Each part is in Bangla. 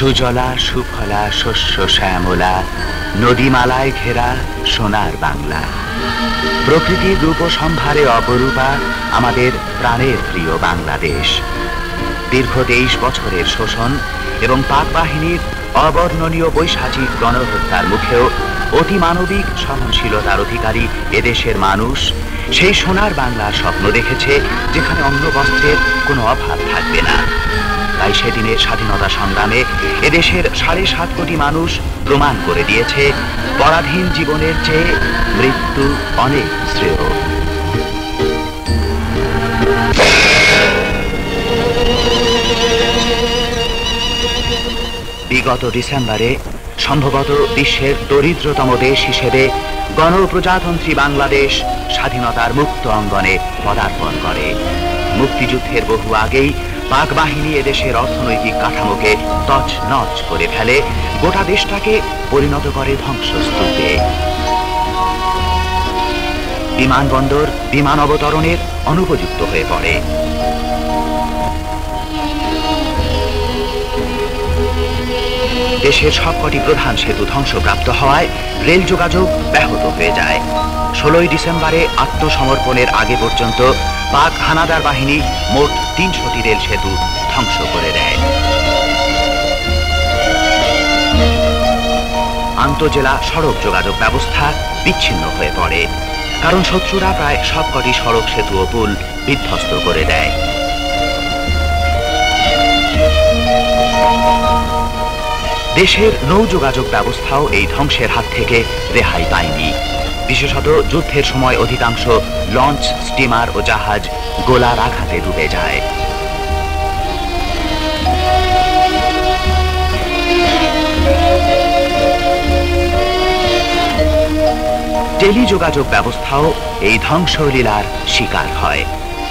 সুজলা সুফলা শস্য শ্যামলা নদীমালায় ঘেরা সোনার বাংলা। প্রকৃতির রূপসম্ভারে অপরূপা আমাদের প্রাণের প্রিয় বাংলাদেশ। দীর্ঘ 23 বছরের শোষণ এবং পাক বাহিনীর অবর্ণনীয় বৈশাচিক গণহত্যার মুখেও অতিমানবিক সহনশীলতার অধিকারী এদেশের মানুষ সেই সোনার বাংলার স্বপ্ন দেখেছে, যেখানে অন্ন বস্ত্রের কোনো অভাব থাকবে না। তাই সেদিনের স্বাধীনতা সংগ্রামে এদেশের 7.5 কোটি মানুষ প্রমাণ করে দিয়েছে, পরাধীন জীবনের চেয়ে মৃত্যু অনেক শ্রেয়। বিগত ডিসেম্বরে সম্ভবত বিশ্বের দরিদ্রতম দেশ হিসেবে গণপ্রজাতন্ত্রী বাংলাদেশ স্বাধীনতার মুক্ত অঙ্গনে পদার্পণ করে। মুক্তিযুদ্ধের বহু আগেই পাক বাহিনী এদেশের অর্থনৈতিক কাঠামোকে তছনছ করে ফেলে, গোটা দেশটাকে পরিণত করে ধ্বংসস্তূপে। বিমানবন্দর বিমান অবতরণের অনুপযুক্ত হয়ে পড়ে। দেশের সবকটি প্রধান সেতু ধ্বংসপ্রাপ্ত হওয়ায় রেল যোগাযোগ ব্যাহত হয়ে যায়। 16 ডিসেম্বরে আত্মসমর্পণের আগে পর্যন্ত পাক হানাদার বাহিনী মোট 300টি রেল সেতু ধ্বংস করে দেয়। আন্তঃজেলা সড়ক যোগাযোগ ব্যবস্থা বিচ্ছিন্ন হয়ে পড়ে, কারণ শত্রুরা প্রায় সবকটি সড়ক সেতু ও পুল বিধ্বস্ত করে দেয়। দেশের নৌ যোগাযোগ ব্যবস্থাও এই ধ্বংসের হাত থেকে রেহাই পায়নি। বিশেষত যুদ্ধের সময় অধিকাংশ লঞ্চ, স্টিমার ও জাহাজ গোলার আঘাতে ডুবে যায়। টেলিযোগাযোগ ব্যবস্থাও এই ধ্বংসলীলার শিকার হয়।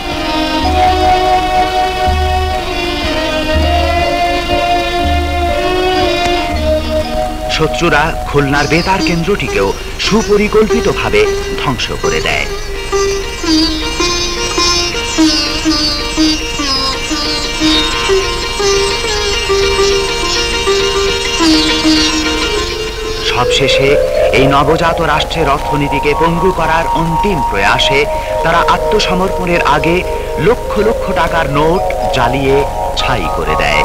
শত্রুরা খুলনার বেতার কেন্দ্রটিকেও সুপরিকল্পিতভাবে ধ্বংস করে দেয়। সবশেষে এই নবজাত রাষ্ট্রের অর্থনীতিকে পঙ্গু করার অন্তিম প্রয়াসে তারা আত্মসমর্পণের আগে লক্ষ লক্ষ টাকার নোট জ্বালিয়ে ছাই করে দেয়।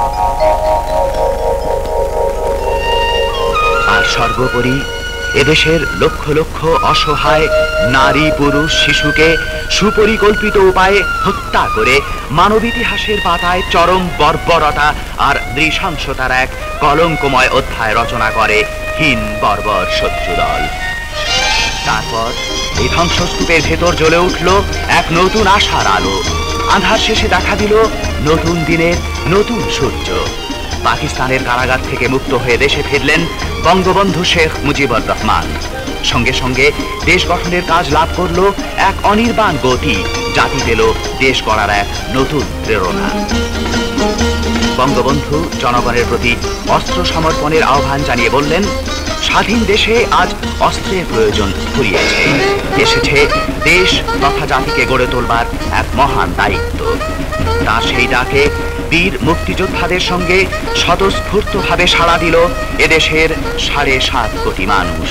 আর সর্বোপরি এদেশের লক্ষ লক্ষ অসহায় নারী, পুরুষ, শিশুকে সুপরিকল্পিত উপায়ে হত্যা করে মানব ইতিহাসের পাতায় চরম বর্বরতা আর নৃশংসতার এক কলঙ্কময় অধ্যায় রচনা করে হীন বর্বর শত্রুদল। তারপর এই ধ্বংসস্তূপের ভেতর জ্বলে উঠল এক নতুন আশার আলো। আঁধার শেষে দেখা দিল নতুন দিনের নতুন সূর্য। পাকিস্তানের কারাগার থেকে মুক্ত হয়ে দেশে ফিরলেন বঙ্গবন্ধু শেখ মুজিবুর রহমান। সঙ্গে সঙ্গে দেশ গঠনের কাজ লাভ করল এক অনির্বাণ গতি, জাতি পেল দেশ গড়ার এক নতুন প্রেরণা। বঙ্গবন্ধু জনগণের প্রতি অস্ত্র সমর্পণের আহ্বান জানিয়ে বললেন, স্বাধীন দেশে আজ অস্ত্রের প্রয়োজন ফুরিয়েছে। এসেছে দেশ তথা জাতিকে গড়ে তোলবার এক মহান দায়িত্ব। তার সেই ডাকে বীর মুক্তিযোদ্ধাদের সঙ্গে স্বতঃস্ফূর্তভাবে সাড়া দিল এদেশের 7.5 কোটি মানুষ।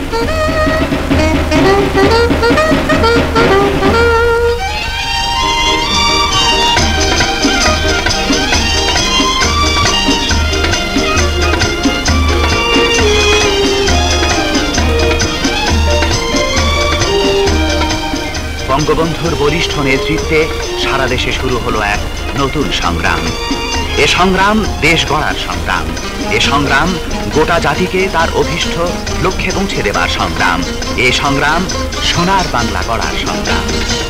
বঙ্গবন্ধুর বলিষ্ঠ নেতৃত্বে সারা দেশে শুরু হলো এক নতুন সংগ্রাম। এ সংগ্রাম দেশ গড়ার সংগ্রাম। এ সংগ্রাম গোটা জাতিকে তার অভীষ্ট লক্ষ্যে পৌঁছে দেবার সংগ্রাম। এ সংগ্রাম সোনার বাংলা গড়ার সংগ্রাম।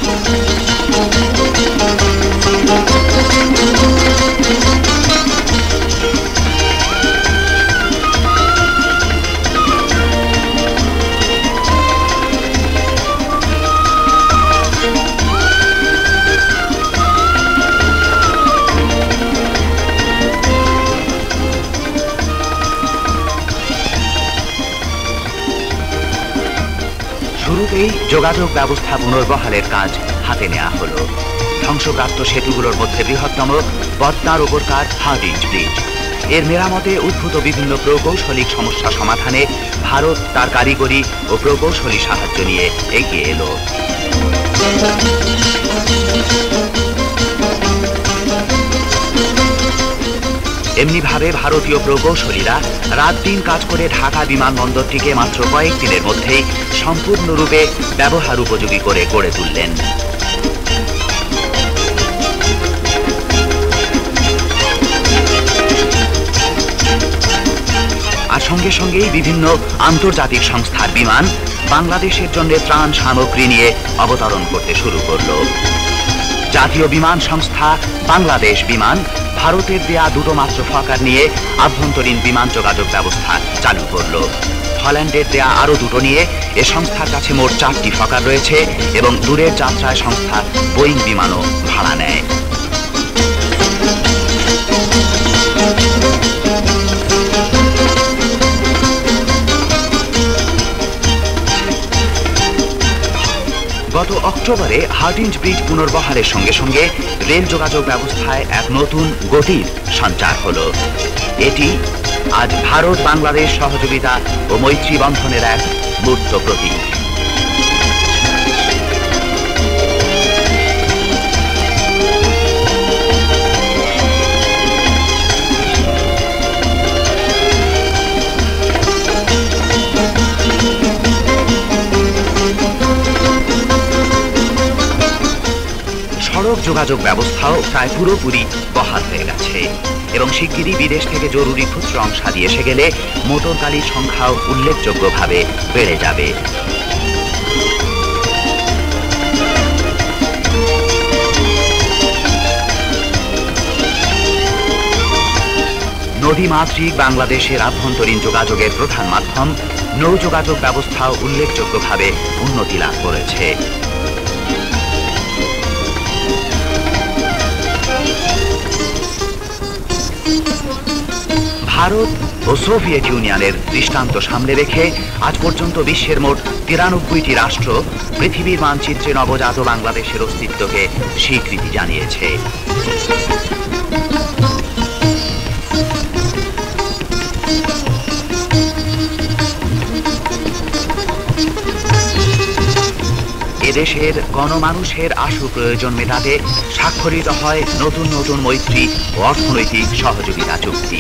শুরুতেই যোগাযোগ ব্যবস্থা পুনর্বহালের কাজ হাতে নেওয়া হলো। ধ্বংসপ্রাপ্ত সেতুগুলোর মধ্যে বৃহত্তম পদ্মার উপরকার হার্ডিঞ্জ ব্রিজ। এর মেরামতে উদ্ভূত বিভিন্ন প্রকৌশলিক সমস্যা সমাধানে ভারত তার কারিগরি ও প্রকৌশলী সাহায্য নিয়ে এগিয়ে এলো। এমনিভাবে ভারতীয় প্রকৌশলীরা রাত দিন কাজ করে ঢাকা বিমানবন্দরটিকে মাত্র কয়েকদিনের মধ্যেই সম্পূর্ণরূপে ব্যবহার উপযোগী করে গড়ে তুললেন। আর সঙ্গে সঙ্গেই বিভিন্ন আন্তর্জাতিক সংস্থার বিমান বাংলাদেশের জন্য ত্রাণ সামগ্রী নিয়ে অবতরণ করতে শুরু করলো। জাতীয় বিমান সংস্থা বাংলাদেশ বিমান ভারতের দেয়া দুটো মাত্র ফকার নিয়ে আভ্যন্তরীণ বিমান যোগাযোগ ব্যবস্থা চালু করলো। হল্যান্ডের দেয়া আরো দুটো নিয়ে এ সংস্থার কাছে মোট 4টি ফকার রয়েছে এবং দূরের যাত্রায় সংস্থা বোয়িং বিমানও ভাড়া নেয়। গত অক্টোবরে হার্ডিঞ্জ ব্রিজ পুনর্বহালের সঙ্গে সঙ্গে রেল যোগাযোগ ব্যবস্থায় এক নতুন গতির সঞ্চার হলো। এটি আজ ভারত বাংলাদেশ সহযোগিতা ও মৈত্রী বন্ধনের এক মূর্ত প্রতীক। সড়ক যোগাযোগ ব্যবস্থাও প্রায় পুরোপুরি বহাল হয়ে গেছে এবং শিগগিরই বিদেশ থেকে জরুরি খুচরো অংশাদি এসে গেলে মোটর গাড়ির সংখ্যাও উল্লেখযোগ্যভাবে বেড়ে যাবে। নদীমাতৃক বাংলাদেশের আভ্যন্তরীণ যোগাযোগের প্রধান মাধ্যম নৌ যোগাযোগ ব্যবস্থাও উল্লেখযোগ্যভাবে উন্নতি লাভ করেছে। ভারত ও সোভিয়েত ইউনিয়নের দৃষ্টান্ত সামনে রেখে আজ পর্যন্ত বিশ্বের মোট 93টি রাষ্ট্র পৃথিবীর মানচিত্রে নবজাত বাংলাদেশের অস্তিত্বকে স্বীকৃতি জানিয়েছে। এদেশের গণমানুষের আশু প্রয়োজন মেটাতে স্বাক্ষরিত হয় নতুন নতুন মৈত্রী ও অর্থনৈতিক সহযোগিতা চুক্তি।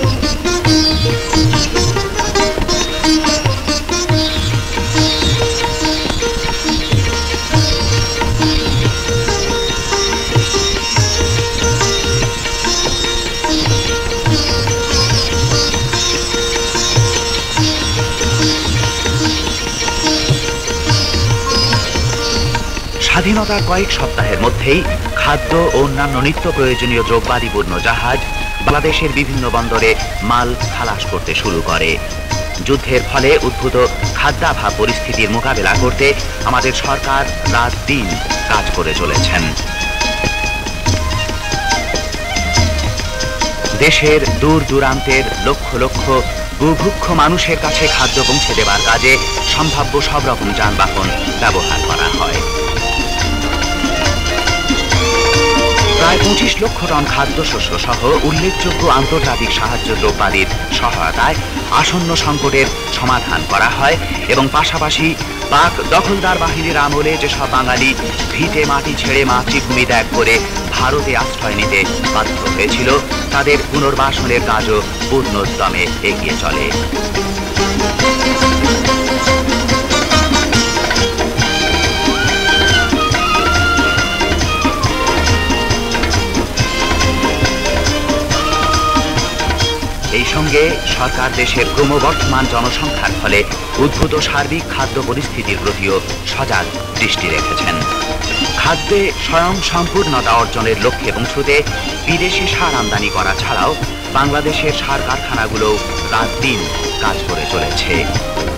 স্বাধীনতার কয়েক সপ্তাহের মধ্যেই খাদ্য ও অন্যান্য নিত্য প্রয়োজনীয় দ্রব্যাদিপূর্ণ জাহাজ বাংলাদেশের বিভিন্ন বন্দরে মাল খালাস করতে শুরু করে। যুদ্ধের ফলে উদ্ভূত খাদ্যাভাব পরিস্থিতির মোকাবেলা করতে আমাদের সরকার রাত দিন কাজ করে চলেছেন। দেশের দূর দূরান্তের লক্ষ লক্ষ বুভুক্ষ মানুষের কাছে খাদ্য পৌঁছে দেবার কাজে সম্ভাব্য সব রকম যানবাহন ব্যবহার করা হয়। প্রায় 25 লক্ষ টন খাদ্যশস্য সহ উল্লেখযোগ্য আন্তর্জাতিক সাহায্য দ্রব্যাদির সহায়তায় আসন্ন সংকটের সমাধান করা হয় এবং পাশাপাশি পাক দখলদার বাহিনীর আমলে যেসব বাঙালি ভিটে মাটি ছেড়ে মাতৃভূমি ত্যাগ করে ভারতে আশ্রয় নিতে বাধ্য হয়েছিল তাদের পুনর্বাসনের কাজও পূর্ণোদ্যমে এগিয়ে চলে। এই সঙ্গে সরকার দেশের ক্রমবর্ধমান জনসংখ্যার ফলে উদ্ভূত সার্বিক খাদ্য পরিস্থিতির প্রতিও সজাগ দৃষ্টি রেখেছেন। খাদ্যে স্বয়ং সম্পূর্ণতা অর্জনের লক্ষ্যে পৌঁছতে বিদেশি সার আমদানি করা ছাড়াও বাংলাদেশের সার কারখানাগুলো রাত দিন কাজ করে চলেছে।